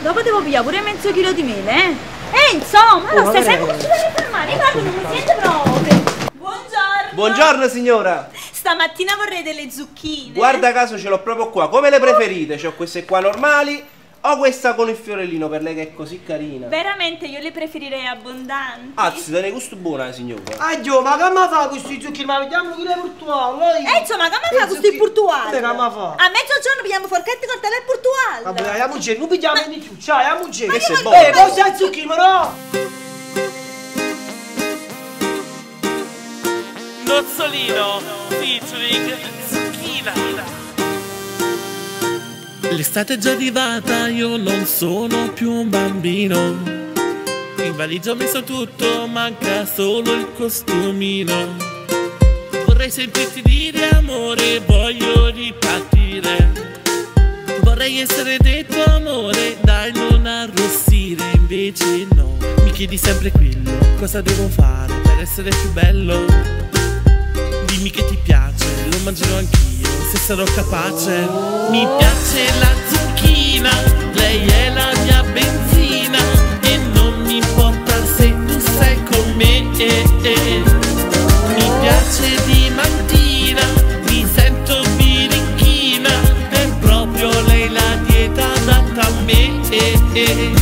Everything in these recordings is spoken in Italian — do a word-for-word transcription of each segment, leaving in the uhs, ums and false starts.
dopo devo pigliare pure mezzo chilo di mele, eh? E insomma, allora oh, stai sempre con le fermate, guarda, non mi sente proprio. Buongiorno. Buongiorno signora. Stamattina vorrei delle zucchine. Guarda caso ce l'ho proprio qua. Come le preferite? C'ho queste qua normali o questa con il fiorellino per lei che è così carina? Veramente io le preferirei abbondanti. Anzi, te ne gusto buona, signora. Aglio, ma come fa questi zucchini? Ma vediamo chi le portuali. E insomma, come fa questo portuale? Come fa? A mezzogiorno pigliamo forchetti, coltello e portuale. Vabbè, andiamo in non pigliamo di più. Ciao, andiamo in Che sei buono. Eh, cosa zucchini, ma no? Nozzolino featuring zucchina. L'estate è già arrivata, io non sono più un bambino. In valigia ho messo tutto, manca solo il costumino. Vorrei sentirti dire amore, voglio ripartire. Vorrei essere detto amore, dai non arrossire, invece no. Mi chiedi sempre quello, cosa devo fare per essere più bello? Dimmi che ti piace, lo mangerò anch'io, se sarò capace. Mi piace la zucchina, lei è la mia benzina. E non mi importa se tu sei con me. Mi piace di mattina, mi sento birichina. È proprio lei la dieta adatta a me.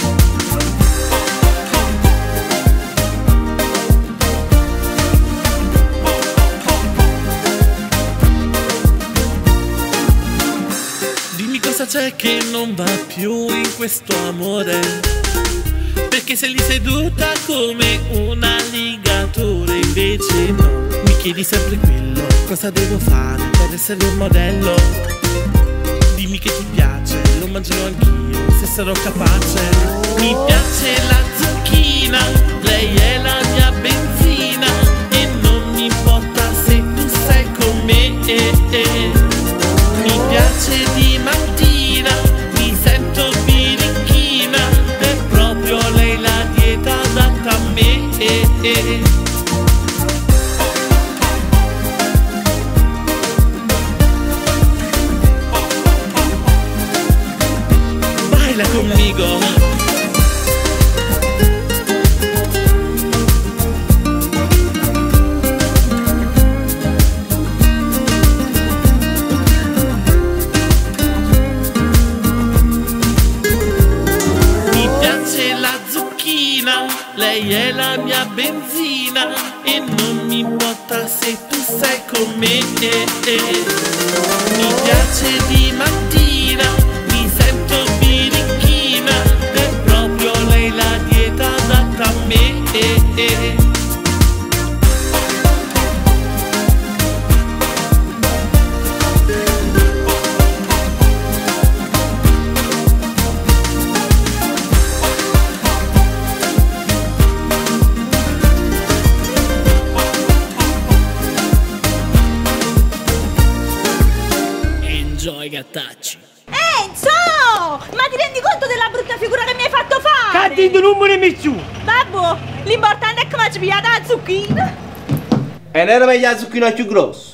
Cosa c'è che non va più in questo amore? Perché sei lì seduta come un alligatore, invece no. Mi chiedi sempre quello, cosa devo fare per essere un modello? Dimmi che ti piace, lo mangerò anch'io, se sarò capace. Mi piace la zucchina, lei è la mia benzina. E non mi importa se tu sei con me. Mi piace di mattina, mi sento birichina. È proprio lei la dieta adatta a me. Baila conmigo. Lei è la mia benzina e non mi importa se tu sei con me. Mi piace di mattina, mi sento birichina. È proprio lei la dieta adatta a me. Enjoy gattacci. Enzo! Ma ti rendi conto della brutta figura che mi hai fatto fare? Cadendo non me ne metto. Babbo, l'importante è che mi ci pigliata la zucchina. E non era meglio la zucchina più grossa.